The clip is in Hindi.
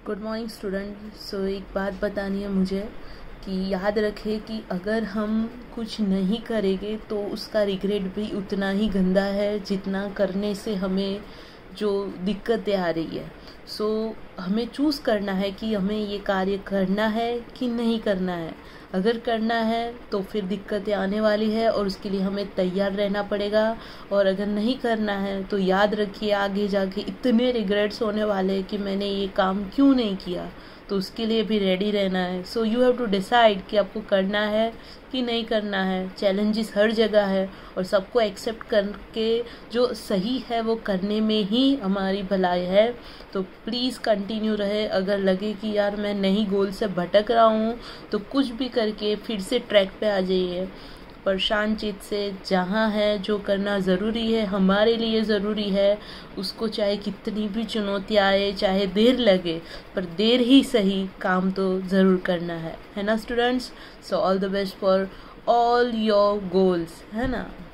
Good morning student. सो एक बात बतानी है मुझे कि याद रखें कि अगर हम कुछ नहीं करेंगे तो उसका रिग्रेट भी उतना ही गंदा है जितना करने से हमें जो दिक्कतें आ रही है। सो हमें चूज़ करना है कि हमें ये कार्य करना है कि नहीं करना है। अगर करना है तो फिर दिक्कतें आने वाली है और उसके लिए हमें तैयार रहना पड़ेगा, और अगर नहीं करना है तो याद रखिए आगे जाके इतने रिग्रेट्स होने वाले हैं कि मैंने ये काम क्यों नहीं किया। तो उसके लिए भी रेडी रहना है। So you have to decide कि आपको करना है कि नहीं करना है। चैलेंजेस हर जगह है और सबको एक्सेप्ट करके जो सही है वो करने में ही हमारी भलाई है। तो प्लीज़ कंटिन्यू रहे। अगर लगे कि यार मैं नहीं गोल से भटक रहा हूँ तो कुछ भी करके फिर से ट्रैक पे आ जाइए। पर शांत चित से जहाँ है जो करना ज़रूरी है, हमारे लिए ज़रूरी है, उसको चाहे कितनी भी चुनौती आए, चाहे देर लगे, पर देर ही सही काम तो ज़रूर करना है ना students. So all the best for all your goals, है ना।